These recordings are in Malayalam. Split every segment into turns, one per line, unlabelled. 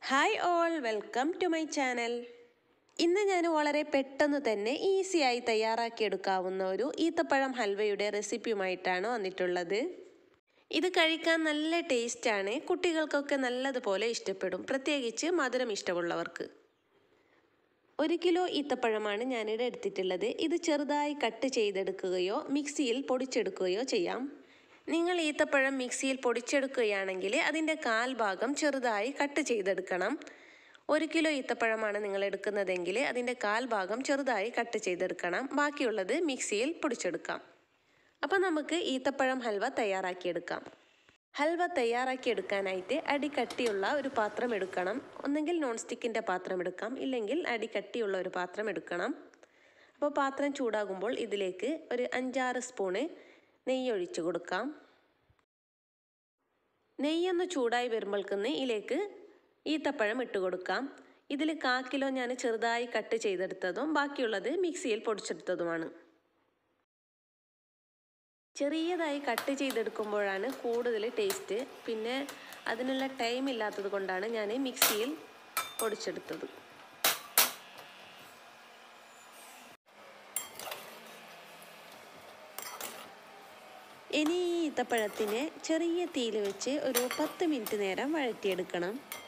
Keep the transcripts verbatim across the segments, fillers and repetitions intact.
Hi all, welcome to my channel. ഇന്ന് ഞാൻ വളരെ പെട്ടെന്ന് തന്നെ ഈസിയായി തയ്യാറാക്കിയെടുക്കാവുന്ന ഒരു ഈത്തപ്പഴം ഹൽവയുടെ റെസിപ്പിയുമായിട്ടാണ് വന്നിട്ടുള്ളത്. ഇത് കഴിക്കാൻ നല്ല ടേസ്റ്റാണ്. കുട്ടികൾക്കൊക്കെ നല്ലതുപോലെ ഇഷ്ടപ്പെടും, പ്രത്യേകിച്ച് മധുരം ഇഷ്ടമുള്ളവർക്ക്. ഒരു കിലോ ഈത്തപ്പഴമാണ് ഞാനിവിടെ എടുത്തിട്ടുള്ളത്. ഇത് ചെറുതായി കട്ട് ചെയ്തെടുക്കുകയോ മിക്സിയിൽ പൊടിച്ചെടുക്കുകയോ ചെയ്യാം. നിങ്ങൾ ഈത്തപ്പഴം മിക്സിയിൽ പൊടിച്ചെടുക്കുകയാണെങ്കിൽ അതിൻ്റെ കാൽ ഭാഗം ചെറുതായി കട്ട് ചെയ്തെടുക്കണം. ഒരു കിലോ ഈത്തപ്പഴമാണ് നിങ്ങൾ എടുക്കുന്നതെങ്കിൽ അതിൻ്റെ കാൽ ഭാഗം ചെറുതായി കട്ട് ചെയ്തെടുക്കണം. ബാക്കിയുള്ളത് മിക്സിയിൽ പൊടിച്ചെടുക്കാം. അപ്പോൾ നമുക്ക് ഈത്തപ്പഴം ഹൽവ തയ്യാറാക്കിയെടുക്കാം. ഹൽവ തയ്യാറാക്കിയെടുക്കാനായിട്ട് അടി കട്ടിയുള്ള ഒരു പാത്രം എടുക്കണം. ഒന്നെങ്കിൽ നോൺ സ്റ്റിക്കിൻ്റെ പാത്രം എടുക്കാം, ഇല്ലെങ്കിൽ അടി കട്ടിയുള്ള ഒരു പാത്രം എടുക്കണം. അപ്പോൾ പാത്രം ചൂടാകുമ്പോൾ ഇതിലേക്ക് ഒരു അഞ്ചാറ് സ്പൂണ് നെയ്യ് ഒഴിച്ചു കൊടുക്കാം. നെയ്യൊന്ന് ചൂടായി വരുമ്പോൾക്കുന്ന് ഇതിലേക്ക് ഈത്തപ്പഴം ഇട്ട് കൊടുക്കാം. ഇതിൽ കാ കിലോ ഞാൻ ചെറുതായി കട്ട് ചെയ്തെടുത്തതും ബാക്കിയുള്ളത് മിക്സിയിൽ പൊടിച്ചെടുത്തതുമാണ്. ചെറിയതായി കട്ട് ചെയ്തെടുക്കുമ്പോഴാണ് കൂടുതൽ ടേസ്റ്റ്. പിന്നെ അതിനുള്ള ടൈം ഇല്ലാത്തത് കൊണ്ടാണ് ഞാൻ മിക്സിയിൽ പൊടിച്ചെടുത്തത്. ഇനി ഈ ഈത്തപ്പഴത്തിനെ ചെറിയ തീയിൽ വെച്ച് ഒരു പത്ത് മിനിറ്റ് നേരം വഴറ്റിയെടുക്കണം.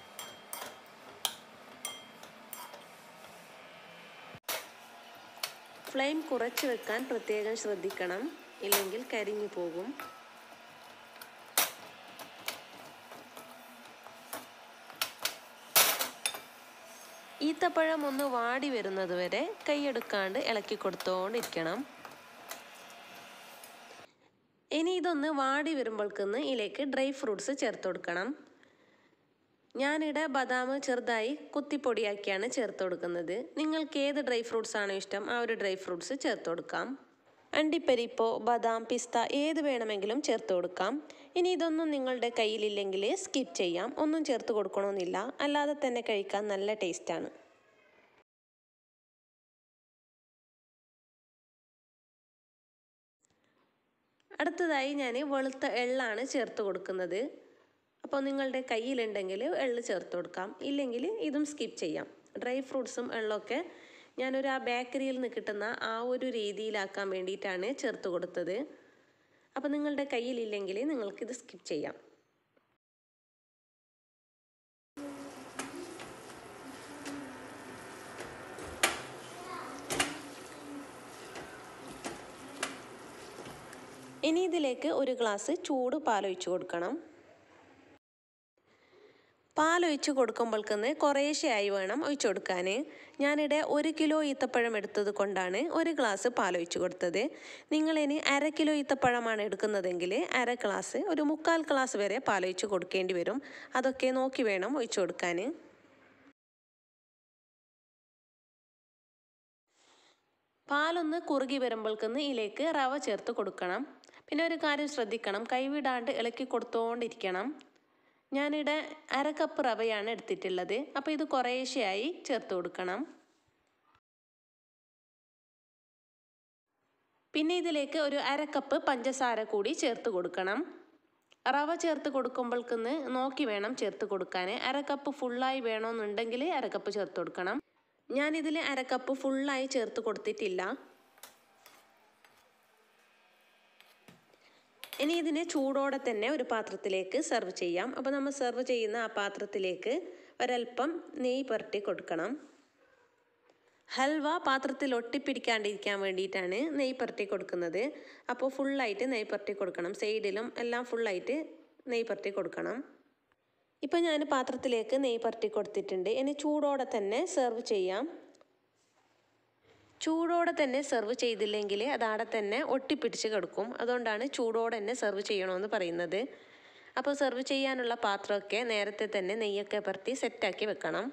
ഫ്ലെയിം കുറച്ച് വെക്കാൻ പ്രത്യേകം ശ്രദ്ധിക്കണം, ഇല്ലെങ്കിൽ കരിഞ്ഞു പോകും. ഈത്തപ്പഴം ഒന്ന് വാടി വരുന്നത് വരെ കൈയെടുക്കാണ്ട് ഇളക്കി കൊടുത്തോണ്ടിരിക്കണം. ഇനി ഇതൊന്ന് വാടി വരുമ്പോൾക്കുന്ന് ഇതിലേക്ക് ഡ്രൈ ഫ്രൂട്ട്സ് ചേർത്ത് കൊടുക്കണം. ഞാനിവിടെ ബദാം ചെറുതായി കുത്തിപ്പൊടിയാക്കിയാണ് ചേർത്ത് കൊടുക്കുന്നത്. നിങ്ങൾക്ക് ഏത് ഡ്രൈ ഫ്രൂട്ട്സ് ആണോ ഇഷ്ടം ആ ഒരു ഡ്രൈ ഫ്രൂട്ട്സ് ചേർത്ത് കൊടുക്കാം. അണ്ടിപ്പരിപ്പോ ബദാം പിസ്ത ഏത് വേണമെങ്കിലും ചേർത്ത് കൊടുക്കാം. ഇനി ഇതൊന്നും നിങ്ങളുടെ കയ്യിലില്ലെങ്കിൽ സ്കിപ്പ് ചെയ്യാം, ഒന്നും ചേർത്ത് കൊടുക്കണമെന്നില്ല. അല്ലാതെ തന്നെ കഴിക്കാൻ നല്ല ടേസ്റ്റാണ്. അടുത്തതായി ഞാൻ വെളുത്ത എള്ളാണ് ചേർത്ത് കൊടുക്കുന്നത്. അപ്പോൾ നിങ്ങളുടെ കയ്യിലുണ്ടെങ്കിൽ എള്ള് ചേർത്ത് കൊടുക്കാം, ഇല്ലെങ്കിൽ ഇതും സ്കിപ്പ് ചെയ്യാം. ഡ്രൈ ഫ്രൂട്ട്സും എള്ളൊക്കെ ഞാനൊരു ആ ബേക്കറിയിൽ നിന്ന് കിട്ടുന്ന ആ ഒരു രീതിയിലാക്കാൻ വേണ്ടിയിട്ടാണ് ചേർത്ത് കൊടുത്തത്. അപ്പോൾ നിങ്ങളുടെ കയ്യിലില്ലെങ്കിൽ നിങ്ങൾക്കിത് സ്കിപ്പ് ചെയ്യാം. ഇനി ഇതിലേക്ക് ഒരു ഗ്ലാസ് ചൂട് പാലൊഴിച്ച് കൊടുക്കണം. പാലൊഴിച്ച് കൊടുക്കുമ്പോൾക്കുന്ന് കുറേശ്ശെയായി വേണം ഒഴിച്ചു കൊടുക്കാൻ. ഞാനിവിടെ ഒരു കിലോ ഈത്തപ്പഴം എടുത്തത് കൊണ്ടാണ് ഒരു ഗ്ലാസ് പാലൊഴിച്ച് കൊടുത്തത്. നിങ്ങളിനി അര കിലോ ഈത്തപ്പഴമാണ് എടുക്കുന്നതെങ്കിൽ അര ഗ്ലാസ് ഒരു മുക്കാൽ ഗ്ലാസ് വരെ പാലൊഴിച്ച് കൊടുക്കേണ്ടി വരും. അതൊക്കെ നോക്കി വേണം ഒഴിച്ചു കൊടുക്കാൻ. പാലൊന്ന് കുറുകി വരുമ്പോൾക്കുന്ന് ഇതിലേക്ക് റവ ചേർത്ത് കൊടുക്കണം. പിന്നെ ഒരു കാര്യം ശ്രദ്ധിക്കണം, കൈവിടാണ്ട് ഇളക്കി കൊടുത്തോണ്ടിരിക്കണം. ഞാനിവിടെ അര കപ്പ് റവയാണ് എടുത്തിട്ടുള്ളത്. അപ്പോൾ ഇത് കുറേശ്ശെയായി ചേർത്ത് കൊടുക്കണം. പിന്നെ ഇതിലേക്ക് ഒരു അര കപ്പ് പഞ്ചസാര കൂടി ചേർത്ത് കൊടുക്കണം. റവ ചേർത്ത് കൊടുക്കുമ്പോൾക്കുന്ന് നോക്കി വേണം ചേർത്ത് കൊടുക്കാൻ. അര കപ്പ് ഫുള്ളായി വേണമെന്നുണ്ടെങ്കിൽ അര കപ്പ് ചേർത്ത് കൊടുക്കണം. ഞാനിതിൽ അര കപ്പ് ഫുള്ളായി ചേർത്ത് കൊടുത്തിട്ടില്ല. ഇനി ഇതിനെ ചൂടോടെ തന്നെ ഒരു പാത്രത്തിലേക്ക് സെർവ് ചെയ്യാം. അപ്പോൾ നമ്മൾ സെർവ് ചെയ്യുന്ന ആ പാത്രത്തിലേക്ക് ഒരൽപ്പം നെയ്യ് പുരട്ടി കൊടുക്കണം. ഹൽവ പാത്രത്തിൽ ഒട്ടിപ്പിടിക്കാണ്ടിരിക്കാൻ വേണ്ടിയിട്ടാണ് നെയ്യ് പുരട്ടി കൊടുക്കുന്നത്. അപ്പോൾ ഫുള്ളായിട്ട് നെയ്യ് പുരട്ടി കൊടുക്കണം, സൈഡിലും എല്ലാം ഫുള്ളായിട്ട് നെയ്യ് പുരട്ടി കൊടുക്കണം. ഇപ്പോൾ ഞാൻ പാത്രത്തിലേക്ക് നെയ്യ് പുരട്ടി കൊടുത്തിട്ടുണ്ട്. ഇനി ചൂടോടെ തന്നെ സെർവ് ചെയ്യാം. ചൂടോടെ തന്നെ സെർവ് ചെയ്തില്ലെങ്കിൽ അതവിടെ തന്നെ ഒട്ടിപ്പിടിച്ച് കിടക്കും. അതുകൊണ്ടാണ് ചൂടോടെ തന്നെ സെർവ് ചെയ്യണമെന്ന് പറയുന്നത്. അപ്പോൾ സെർവ് ചെയ്യാനുള്ള പാത്രമൊക്കെ നേരത്തെ തന്നെ നെയ്യൊക്കെ പുരട്ടി സെറ്റാക്കി വെക്കണം.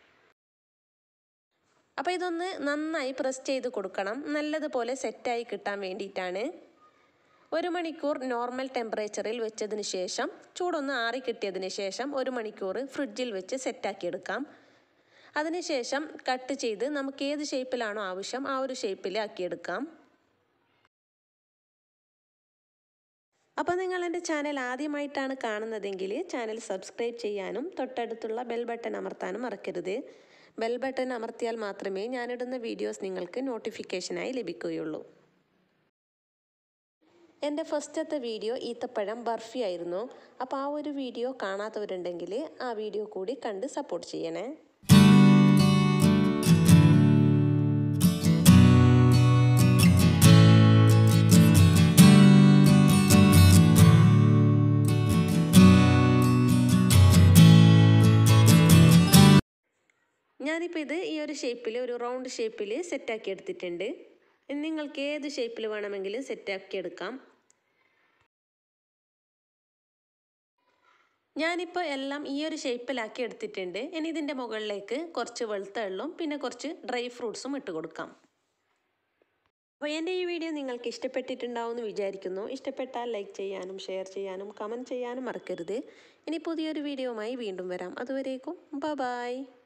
അപ്പോൾ ഇതൊന്ന് നന്നായി പ്രസ് ചെയ്ത് കൊടുക്കണം, നല്ലതുപോലെ സെറ്റായി കിട്ടാൻ വേണ്ടിയിട്ടാണ്. ഒരു മണിക്കൂർ നോർമൽ ടെമ്പറേച്ചറിൽ വെച്ചതിന് ശേഷം ചൂടൊന്ന് ആറി കിട്ടിയതിന് ശേഷം ഒരു മണിക്കൂർ ഫ്രിഡ്ജിൽ വെച്ച് സെറ്റാക്കിയെടുക്കാം. അതിനുശേഷം കട്ട് ചെയ്ത് നമുക്ക് ഏത് ഷേപ്പിലാണോ ആവശ്യം ആ ഒരു ഷേപ്പിൽ ആക്കിയെടുക്കാം. അപ്പോൾ നിങ്ങൾ എൻ്റെ ചാനൽ ആദ്യമായിട്ടാണ് കാണുന്നതെങ്കിൽ ചാനൽ സബ്സ്ക്രൈബ് ചെയ്യാനും തൊട്ടടുത്തുള്ള ബെൽ ബട്ടൺ അമർത്താനും മറക്കരുത്. ബെൽ ബട്ടൺ അമർത്തിയാൽ മാത്രമേ ഞാനിടുന്ന വീഡിയോസ് നിങ്ങൾക്ക് നോട്ടിഫിക്കേഷനായി ലഭിക്കുകയുള്ളൂ. എൻ്റെ ഫസ്റ്റത്തെ വീഡിയോ ഈത്തപ്പഴം ബർഫി ആയിരുന്നു. അപ്പോൾ ആ ഒരു വീഡിയോ കാണാത്തവരുണ്ടെങ്കിൽ ആ വീഡിയോ കൂടി കണ്ട് സപ്പോർട്ട് ചെയ്യണേ. ഞാനിപ്പോൾ ഇത് ഈ ഒരു ഷേപ്പിൽ ഒരു റൗണ്ട് ഷേപ്പിൽ സെറ്റാക്കി എടുത്തിട്ടുണ്ട്. നിങ്ങൾക്ക് ഏത് ഷേപ്പിൽ വേണമെങ്കിലും സെറ്റാക്കി എടുക്കാം. ഞാനിപ്പോൾ എല്ലാം ഈ ഒരു ഷേപ്പിലാക്കി എടുത്തിട്ടുണ്ട്. ഇനി ഇതിൻ്റെ മുകളിലേക്ക് കുറച്ച് വെളുത്ത എള്ളും പിന്നെ കുറച്ച് ഡ്രൈ ഫ്രൂട്ട്സും ഇട്ട് കൊടുക്കാം. അപ്പോൾ എൻ്റെ ഈ വീഡിയോ നിങ്ങൾക്ക് ഇഷ്ടപ്പെട്ടിട്ടുണ്ടാവും എന്ന് വിചാരിക്കുന്നു. ഇഷ്ടപ്പെട്ടാൽ ലൈക്ക് ചെയ്യാനും ഷെയർ ചെയ്യാനും കമൻറ്റ് ചെയ്യാനും മറക്കരുത്. ഇനി പുതിയൊരു വീഡിയോയുമായി വീണ്ടും വരാം. അതുവരേക്കും ബൈ ബൈ.